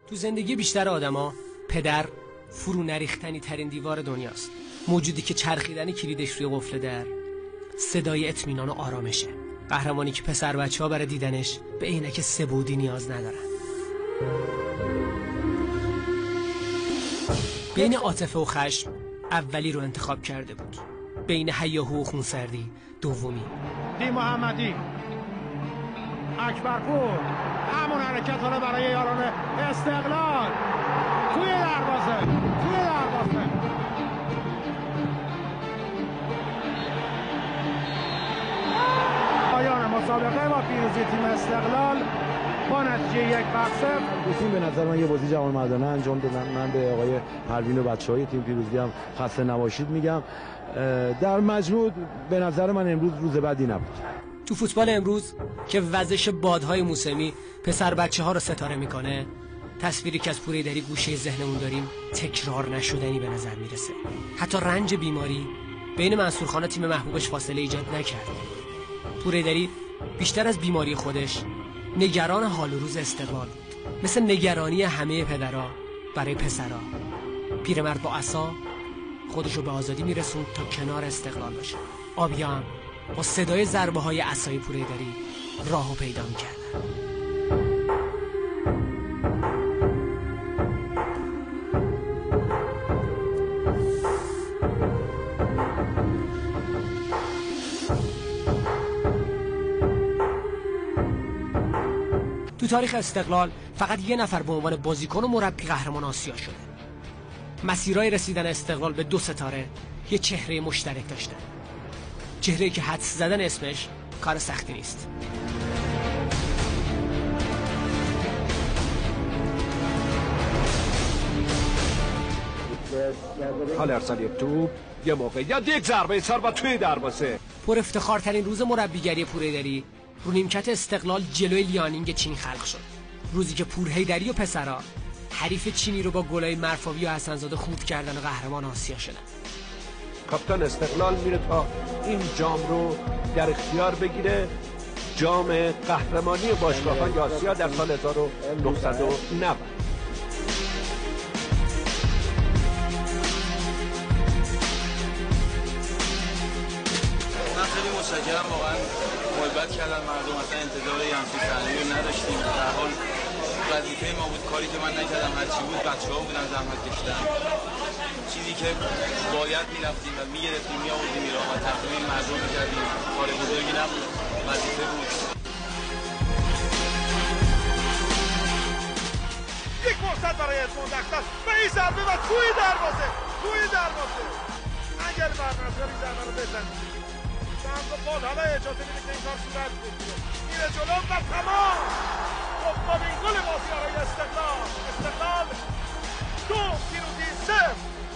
تو زندگی بیشتر آدما پدر فرو نریختنی ترین دیوار دنیاست. موجودی که چرخیدن کلیدش روی قفل در صدای اطمینان و آرامشه. قهرمانی که پسر بچه‌ها برای دیدنش به عینک سه‌بعدی نیاز ندارن. بین عاطفه و خشم اولی رو انتخاب کرده بود. بین هیاهو و خونسردی دومی. دی محمدی اکبرپور همون حرکت حالا برای یاران استقلال توی دروازه پایان مسابقه با پیروزی تیم استقلال با نتیجه 1-0. تیم به نظر من یه بازی جوانمردانه انجام دادن. من به آقای پروین و بچه‌های تیم پیروزی هم خسته نباشید میگم. در مجموع به نظر من امروز روز بدی نبود. تو فوتبال امروز که وزش بادهای موسمی پسر بچه ها رو ستاره میکنه، تصویری که از پوره‌ایدری گوشه ذهنمون داریم تکرار نشدنی به نظر میرسه. حتی رنج بیماری بین منصورخان و تیم محبوبش فاصله ایجاد نکرد. پوره‌ایدری بیشتر از بیماری خودش نگران حال و روز استقلال بود، مثل نگرانی همه پدرها برای پسرها. پیرمرد با عصا خودشو به آزادی میرسوند تا کنار استقلال باشه. آبیا هم با صدای ضربه های عصای پوره‌ایدری راهو پیدا میکردن. تو تاریخ استقلال فقط یه نفر به عنوان بازیکن و مربی قهرمان آسیا شده. مسیرهای رسیدن استقلال به 2 ستاره یه چهره مشترک داشتن. چهره‌ای که حدس زدن اسمش کار سختی نیست. حال ارسال توپ، یه موقعیت، یک ضربه سر و توی دروازه. پر افتخارترین روز مربیگری پوره‌ایدری رو نیمکت استقلال جلوی لیانینگ چین خلق شد. روزی که پوره‌ایدری و پسرا حریف چینی رو با گلای مرفاوی و حسن‌زاده خورد کردن و قهرمان آسیا شدن. کاپیتان استقلال میره تا این جام رو در اختیار بگیره، جام قهرمانی باشگاه‌های آسیا در سال 1990. من خیلی متشکرم، واقعا محبت کردن مردم، اصلا انتظار یه همچین صحنه‌ای رو نداشتیم. در حال وظیفه ما بود، کاری که من نکردم هرچی بود بچه‌ها بودن زحمت کشیدن. چیزی که باید میرفتیم و میگرفتیم میآوردیم ایران و تقدیم این مردم میکردیم. کار بزرگی نبود، وظیفه بود. یک فرصت برای ادموند اختر و این ضربه و توی دروازه اگر برنامه این ضربه رو بزنید سمت بال، حالا اجازه میده که این کار صورت بگیره، میره جلو و تمام. دومین گل بازی برای استقلال 2 پیروزی 0.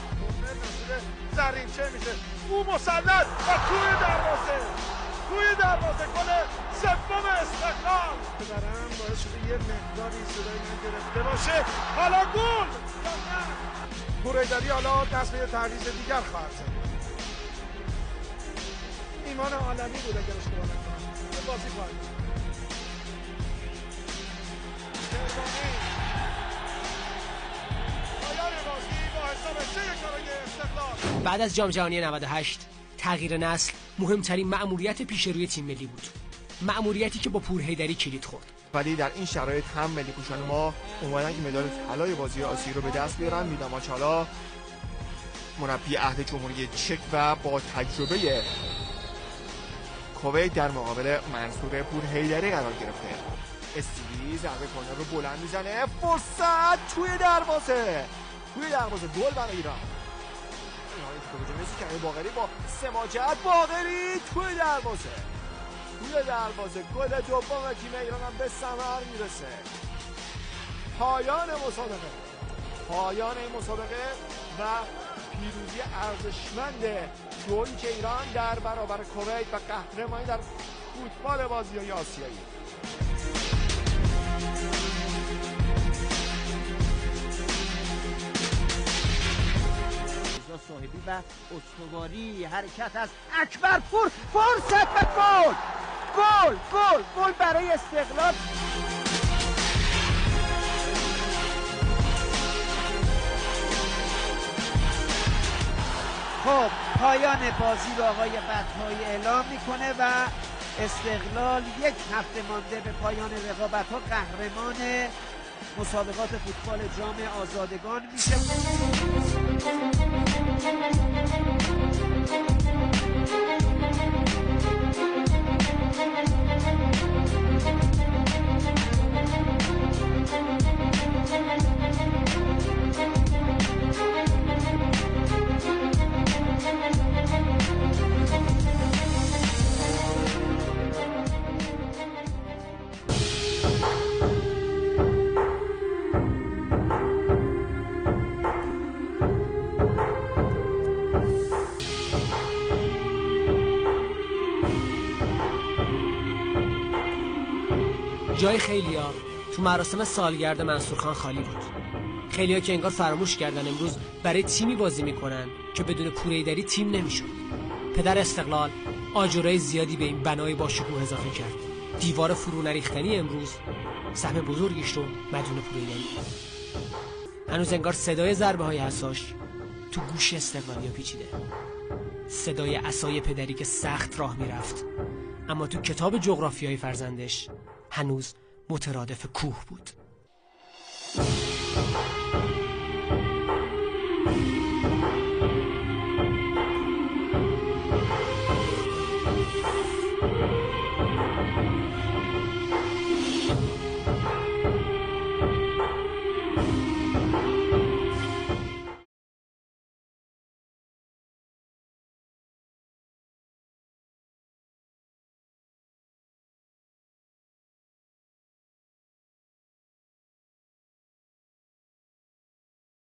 زرینچه میشه او مسلط و توی دروازه گل سوم استقلال برام باعث شده یه مقداری صدای من گرفته باشه. حالا گل یا نه؟ پوره‌ایدری حالا دست به تعویض دیگر خواهد زد. ایمان عالمی بود اگر اشتباه نکنم. یه بازی خواهد بعد از جام جهانی 98 تغییر نسل مهمترین مأموریت پیش روی تیم ملی بود. مأموریتی که با پوره‌ایدری کلید خورد. ولی در این شرایط هم ملی پوشان ما اومدن که مدال طلای بازی آسیا رو به دست بیارن. میداماچالا مربی عهد جمهوری چک و با تجربه کویت در مقابل منصور پوره‌ایدری قرار گرفته. استیلی ضربه کورنر رو بلند میزنه، فرصت توی دروازه گل برای ایران. که باقری با سماجت، باقری توی دروازه گل دوم تیم ایران هم به ثمر میرسه. پایان این مسابقه و پیروزی ارزشمند جویی که ایران در برابر کویت و قهرمانی در فوتبال بازی‌های آسیایی. صاحبی و استواری حرکت از اکبرپور، فرصت و گل برای استقلال. خب پایان بازی رو آقای بطحایی اعلام میکنه و استقلال یک هفته مانده به پایان رقابت‌ها قهرمان مسابقات فوتبال جام آزادگان میشه. جای خیلیا تو مراسم سالگرد منصورخان خالی بود. خیلیا که انگار فراموش کردن امروز برای تیمی بازی میکنن که بدون پوریدری تیم نمیشد. پدر استقلال آجرای زیادی به این بنای با شکوه اضافه کرد. دیوار فرو نریختنی امروز سهم بزرگیش رو مدیون پوریدری. هنوز انگار صدای ضربه های عصاش تو گوش استقلالیا پیچیده. صدای عصای پدری که سخت راه میرفت اما تو کتاب جغرافیای فرزندش هنوز مترادف کوه بود.